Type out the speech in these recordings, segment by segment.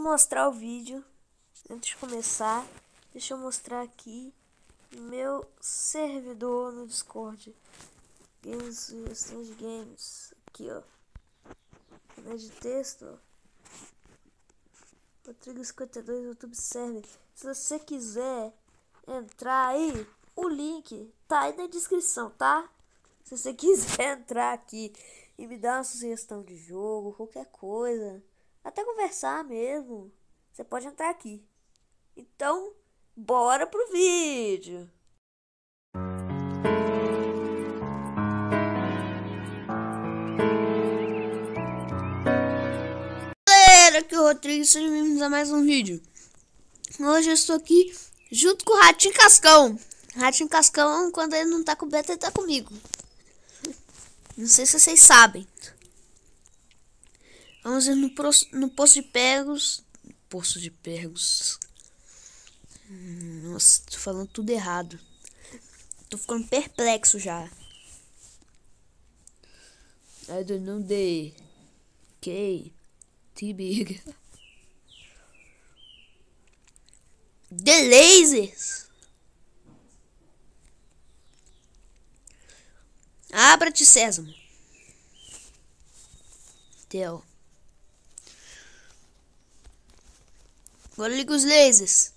mostrar o vídeo, antes de começar, deixa eu mostrar aqui meu servidor no Discord. Games, Strange Games. Aqui, ó. Canal de texto, ó. Rodrigo52 YouTube Server. Se você quiser entrar aí, o link tá aí na descrição, tá? Se você quiser entrar aqui e me dar uma sugestão de jogo, qualquer coisa, até conversar mesmo, você pode entrar aqui. Então, bora pro vídeo! Galera, aqui é o Rodrigo, sejam bem-vindos a mais um vídeo. Hoje eu estou aqui junto com o Ratinho Cascão. Ratinho Cascão, quando ele não tá com o Beto, ele tá comigo. Não sei se vocês sabem. Vamos ir no posto de Pergos. Poço de Pergos. Nossa, tô falando tudo errado. Tô ficando perplexo já. I don't know the K T big. The lasers. Abra-te, Sésamo. Theo. Agora liga os lasers.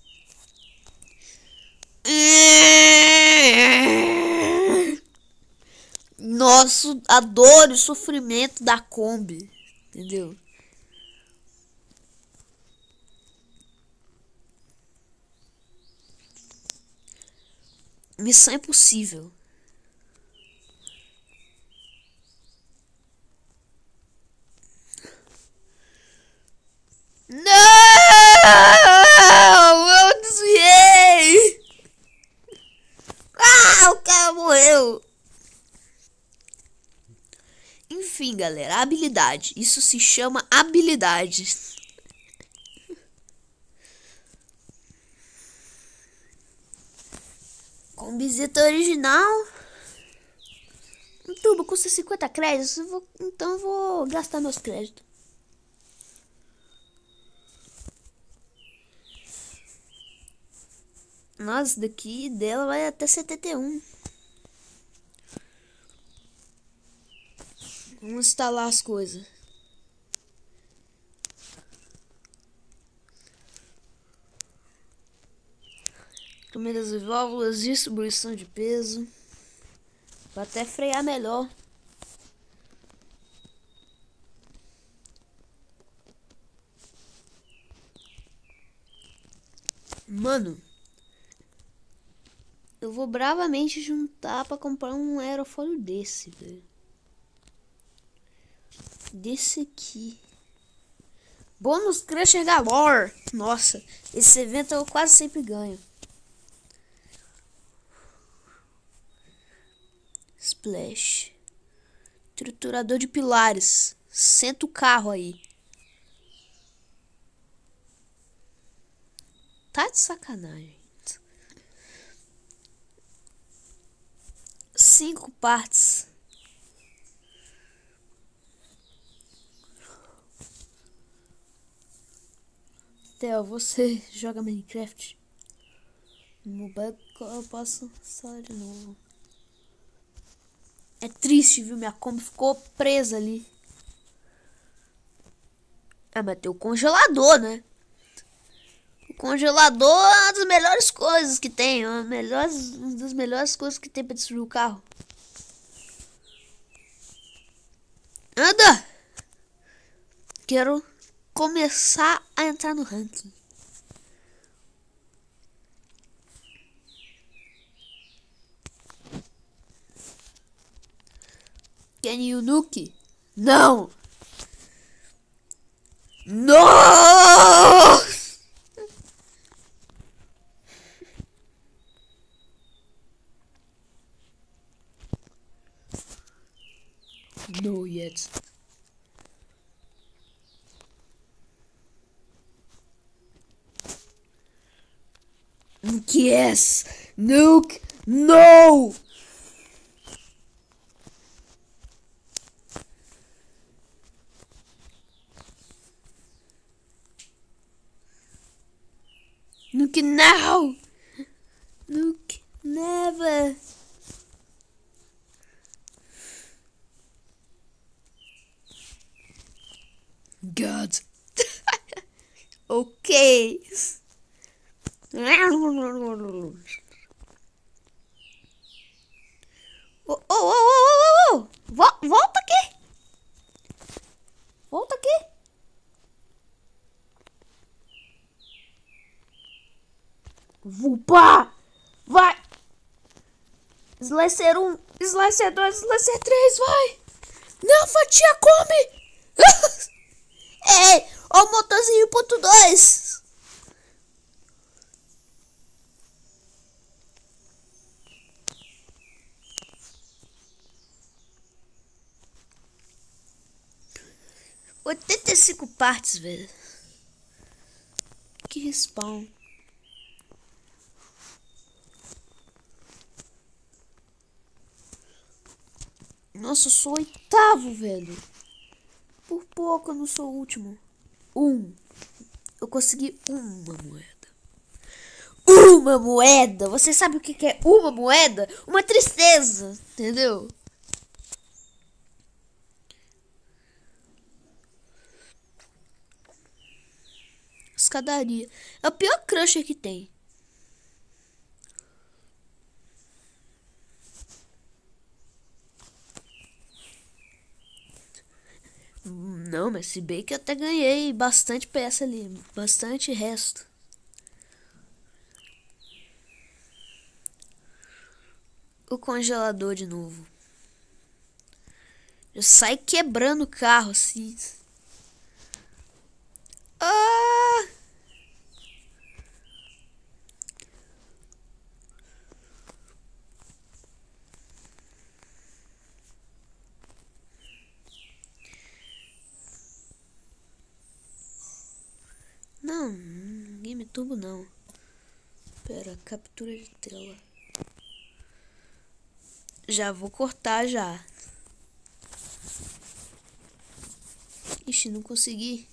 Nossa, a dor e o sofrimento da Kombi. Entendeu? Missão impossível. Não! Eu desviei! Ah, o cara morreu! Enfim, galera, habilidade. Isso se chama habilidade. Com visita original. Um tubo custa 50 créditos. Então eu vou gastar meus créditos. Nossa, daqui dela vai até 71. Vamos instalar as coisas. Câmeras e válvulas, distribuição de peso. Vou até frear melhor. Mano, eu vou bravamente juntar pra comprar um aerofólio desse, velho. Desse aqui. Bônus Crusher Galore. Nossa, esse evento eu quase sempre ganho. Splash. Triturador de pilares. Senta o carro aí. Tá de sacanagem. 5 partes. Theo, você joga Minecraft? No mobile eu posso sair de novo. É triste, viu? Minha Kombi ficou presa ali. Ah, mas tem o congelador, né? O congelador é uma das melhores coisas que tem. Uma das melhores coisas que tem pra destruir o carro. Anda! Quero começar a entrar no ranking. Can you nuke? Não! Não! No yet. Yes! Nuke! No! Nuke now! Nuke never! God! Ok! Oh. Volta aqui! Volta aqui! Vupa! Vai! Slicer 1, Slicer 2, Slicer 3, vai! Não, fatia, come! Ei, ó o motorzinho ponto 2! "85 partes, velho. Que respawn. Nossa, eu sou o 8º, velho. Por pouco eu não sou o último. Eu consegui uma moeda. Uma moeda! Você sabe o que é uma moeda? Uma tristeza, entendeu? Escadaria. É o pior crusher que tem. Não, mas se bem que eu até ganhei bastante peça ali. Bastante resto. O congelador de novo. Eu saio quebrando o carro assim. Ah! Não, Game Turbo não. Pera, captura de tela. Já vou cortar já. Ixi, não consegui.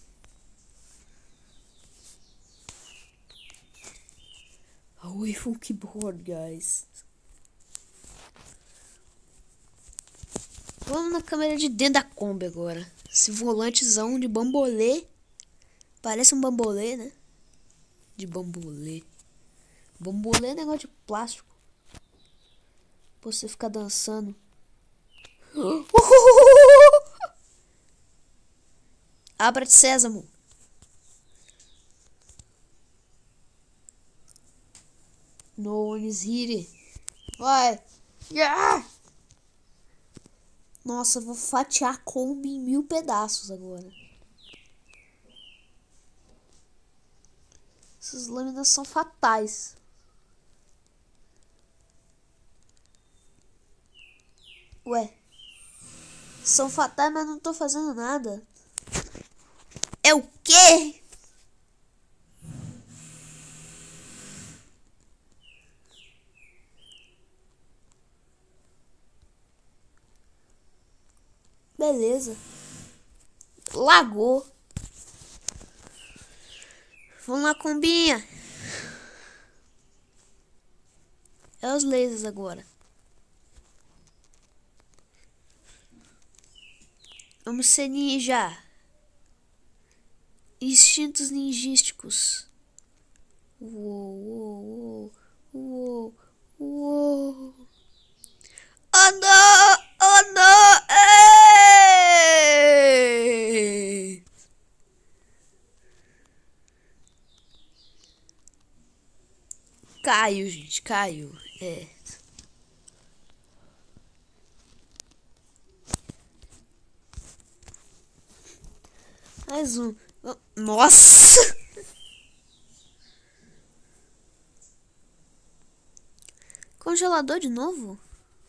Away from keyboard, guys. Vamos na câmera de dentro da Kombi agora. Esse volantezão de bambolê. Parece um bambolê, né? De bambolê. Bambolê é negócio de plástico. Pra você ficar dançando. Abra de sésamo. No one is here. Vai. Yeah! Nossa, eu vou fatiar a Kombi em 1000 pedaços agora. Essas lâminas são fatais. Ué. São fatais, mas não tô fazendo nada. É o quê? Beleza. Lagou. Vamos lá, Combinha. É os lasers agora. Vamos ser ninja. Instintos ninjísticos. Uou. Oh não! Oh não! Ei! Caiu, gente, caiu. É. Mais um. Nossa! Congelador de novo?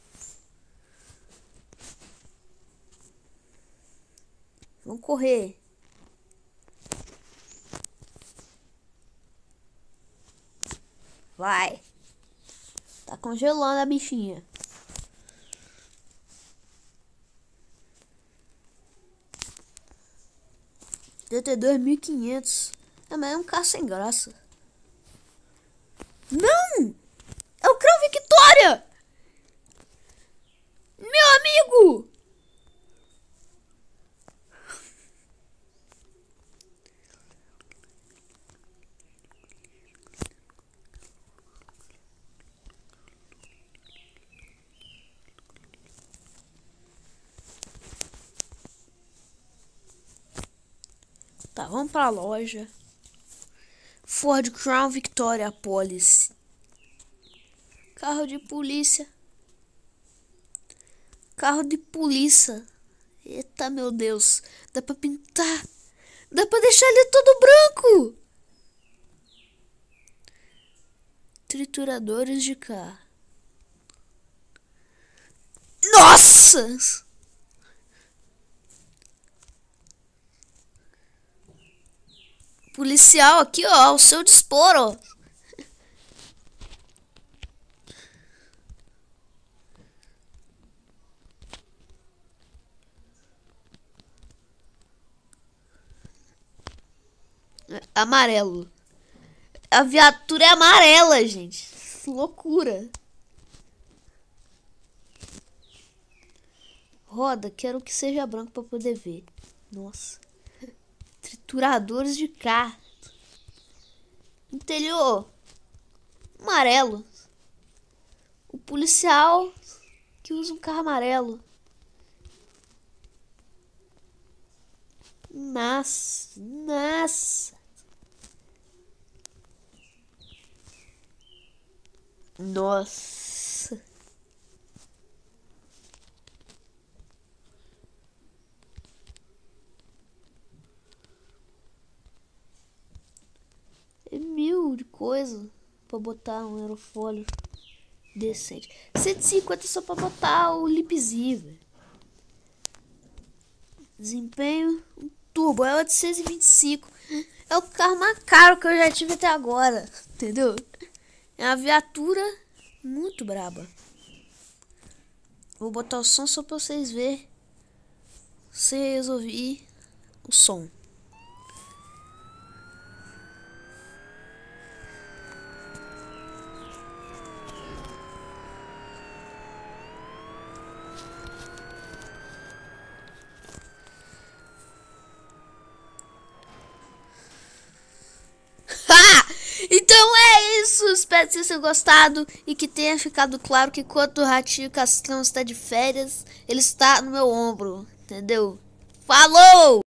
Vamos correr. Vai. Tá congelando a bichinha. DT 2500. É, mas é um carro sem graça. Não! É o Crown Victoria! Meu amigo! Tá, vamos pra loja. Ford Crown Victoria Police. Carro de polícia. Carro de polícia. Eita, meu Deus. Dá pra pintar. Dá pra deixar ele todo branco. Trituradores de carro. Nossa! Policial aqui, ó, ao seu dispor, ó. Amarelo. A viatura é amarela, gente. Loucura. Roda, quero que seja branco pra poder ver. Nossa. Trituradores de carro. Interior. Amarelo. O policial que usa um carro amarelo. Nossa. Nossa. Nossa. É mil de coisa pra botar um aerofólio decente. 150 só pra botar o lipzinho, velho. Desempenho, um turbo, é 825. É o carro mais caro que eu já tive até agora, entendeu? É uma viatura muito braba. Vou botar o som só pra vocês verem. Vocês ouvir o som. Então é isso, espero que vocês tenham gostado e que tenha ficado claro que quando o Ratinho Cascão está de férias, ele está no meu ombro, entendeu? Falou!